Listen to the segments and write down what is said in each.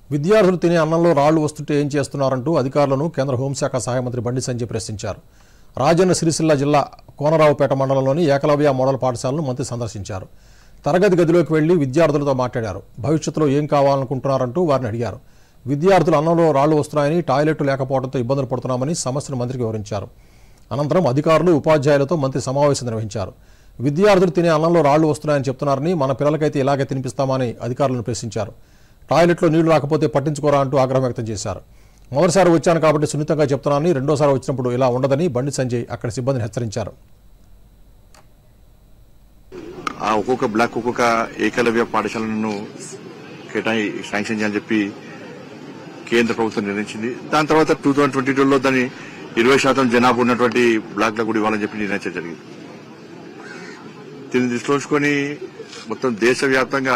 విద్యార్థులు తినే అన్నంలో రాళ్లు వస్తుంటే ఏం చేస్తున్నారంటూ అధికారులను కేంద్ర హోంశాఖ సహాయ మంత్రి బండి సంజయ్ ప్రశ్నించారు. రాజన్న సిరిసిల్ల జిల్లా కోనరావుపేట మండలంలోని ఏకలవ్య మోడల్ పాఠశాలను మంత్రి సందర్శించారు. తరగతి గదిలోకి వెళ్లి విద్యార్థులతో మాట్లాడారు. భవిష్యత్తులో ఏం కావాలనుకుంటున్నారంటూ వారిని అడిగారు. విద్యార్థులు అన్నంలో రాళ్లు వస్తున్నాయని, టాయిలెట్లు లేకపోవడంతో ఇబ్బందులు పడుతున్నామని సమస్యను మంత్రికి వివరించారు. అనంతరం అధికారులు, ఉపాధ్యాయులతో మంత్రి సమావేశం నిర్వహించారు. విద్యార్థులు తినే అన్నంలో రాళ్లు వస్తున్నాయని చెప్తున్నారని, మన పిల్లలకైతే ఇలాగే తినిపిస్తామని అధికారులను ప్రశ్నించారు. టాయిలెట్లో నీళ్లు రాకపోతే పట్టించుకోరా అంటూ ఆగ్రహం వ్యక్తం చేశారు. మొదటిసారి వచ్చాను కాబట్టి సున్నితంగా చెప్తున్నానని, రెండోసారి వచ్చినప్పుడు ఇలా ఉండదని బండి సంజయ్ అక్కడ సిబ్బందిని హెచ్చరించారు. ఒక్కొక్క బ్లాక్ ఒక్కొక్క ఏకలవ్య పాఠశాలను శాంక్షన్ చేయాలని చెప్పి కేంద్ర ప్రభుత్వం నిర్ణయించింది. దాని తర్వాత 2022లో దాన్ని 20% జనాభా ఉన్నటువంటి బ్లాక్లకు కూడా ఇవ్వాలని చెప్పి నిర్ణయించడం జరిగింది. దీన్ని దృష్టిలో ఉంచుకొని మొత్తం దేశవ్యాప్తంగా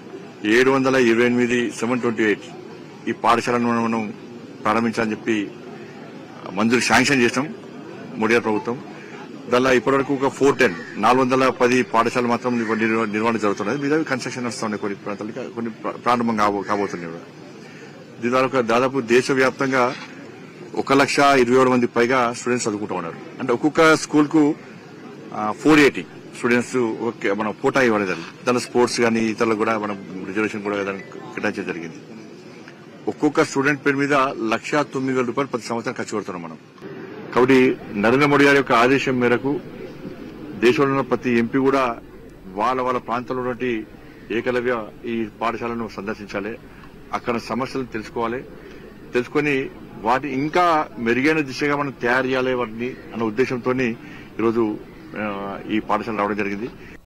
728 ఈ పాఠశాలను మనం ప్రారంభించాలని చెప్పి మంజూరు శాంక్షన్ చేసినాం మోడీ గారి ప్రభుత్వం. దానిలో ఇప్పటివరకు ఒక 410 పాఠశాలలు మాత్రం నిర్వహణ జరుగుతున్నది. మీద కన్స్ట్రక్షన్ వస్తున్నాయి, కొన్ని ప్రాంతాలకి కొన్ని ప్రారంభం కాబోతున్నాయి. దీని ద్వారా దాదాపు దేశవ్యాప్తంగా 1,27,000 మంది పైగా స్టూడెంట్స్ చదువుకుంటూ ఉన్నారు. అంటే ఒక్కొక్క స్కూల్ కు 480 స్టూడెంట్స్ మనం కోటా ఇవ్వడం జరిగింది. దానిలో స్పోర్ట్స్ కానీ ఇతరులకు కూడా మనం రిజర్వేషన్ కూడా కేటాయించడం జరిగింది. ఒక్కొక్క స్టూడెంట్ పేరు మీద 1,09,000 రూపాయలు ప్రతి సంవత్సరం ఖర్చు పెడుతున్నాం మనం. కాబట్టి నరేంద్ర మోడీ గారి యొక్క ఆదేశం మేరకు దేశంలో ఉన్న ప్రతి ఎంపీ కూడా వాళ్ళ ప్రాంతంలో ఉన్నటువంటి ఏకలవ్య ఈ పాఠశాలను సందర్శించాలి. అక్కడ సమస్యలను తెలుసుకొని వాటి ఇంకా మెరుగైన దిశగా మనం తయారు చేయాలి వాటిని అన్న ఉద్దేశంతో ఈరోజు ఈ పాఠశాల రావడం జరిగింది.